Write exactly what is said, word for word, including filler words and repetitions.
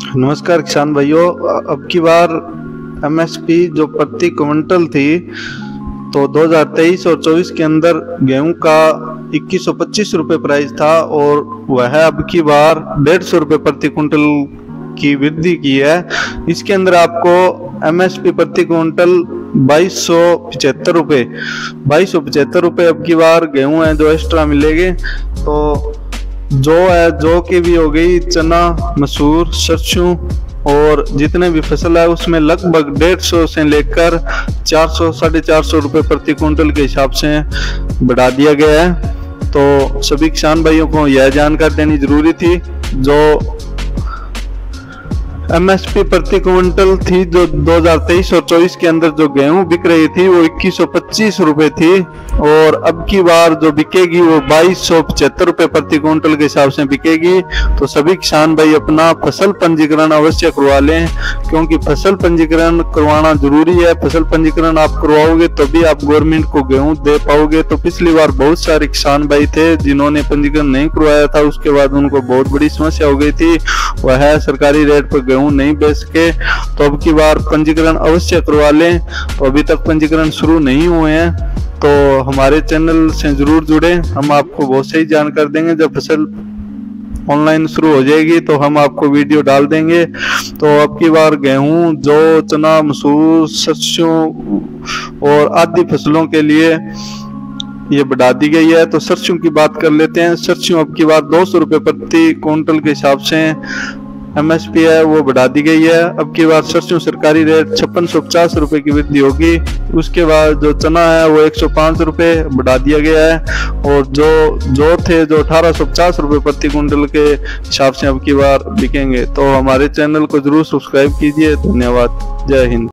नमस्कार किसान भाइयों। अब की बार एमएसपी जो प्रति क्विंटल थी तो दो हज़ार तेईस और चौबीस के अंदर गेहूं का इक्कीस सौ पच्चीस रुपये प्राइस था और वह अब की बार डेढ़ सौ रुपये प्रति क्विंटल की वृद्धि की है। इसके अंदर आपको एमएसपी प्रति क्विंटल बाईस सौ पचहत्तर रुपये बाईस सौ पचहत्तर रुपये अब की बार गेहूं है जो एक्स्ट्रा मिलेंगे। तो जो है जो की भी हो गई चना, मसूर, सरसों और जितने भी फसल है उसमें लगभग डेढ़ सौ से लेकर चार सौ साढ़े चार सौ रुपये प्रति क्विंटल के हिसाब से बढ़ा दिया गया है। तो सभी किसान भाइयों को यह जानकारी देनी जरूरी थी। जो एमएसपी प्रति क्विंटल थी जो दो हज़ार तेईस और चौबीस के अंदर जो गेहूं बिक रही थी वो इक्कीस सौ पच्चीस रुपये थी और अब की बार जो बिकेगी वो बाईस सौ पचहत्तर रुपये प्रति क्विंटल के हिसाब से बिकेगी। तो सभी किसान भाई अपना फसल पंजीकरण अवश्य करवा लें, क्योंकि फसल पंजीकरण करवाना जरूरी है। फसल पंजीकरण आप करवाओगे तो भी आप गवर्नमेंट को गेहूं दे पाओगे। तो पिछली बार बहुत सारे किसान भाई थे जिन्होंने पंजीकरण नहीं करवाया था, उसके बाद उनको बहुत बड़ी समस्या हो गई थी, वह सरकारी रेट पर गेहूं नहीं बेच सके। तो अब की बार पंजीकरण अवश्य करवा लें। तो अभी तक पंजीकरण शुरू नहीं हुए हैं तो हमारे चैनल से जरूर जुड़े, हम आपको बहुत सही जानकारी देंगे। जब फसल ऑनलाइन शुरू हो जाएगी तो हम आपको वीडियो डाल देंगे। तो अब की बार गेहूं, जौ, चना, मसूर, सरसों और आदि फसलों के लिए ये बढ़ा दी गई है। तो सरसों की बात कर लेते हैं। सरसों अब की बार दो सौ रुपये प्रति क्विंटल के हिसाब से एमएसपी है वो बढ़ा दी गई है। अब की बार सरसों सरकारी रेट छप्पन सौ पचास रुपये की वृद्धि होगी। उसके बाद जो चना है वो एक सौ पाँच रुपये बढ़ा दिया गया है और जो जो थे जो अठारह सौ पचास रुपये प्रति क्विंटल के हिसाब से अब की बार बिकेंगे। तो हमारे चैनल को जरूर सब्सक्राइब कीजिए। धन्यवाद। जय हिंद।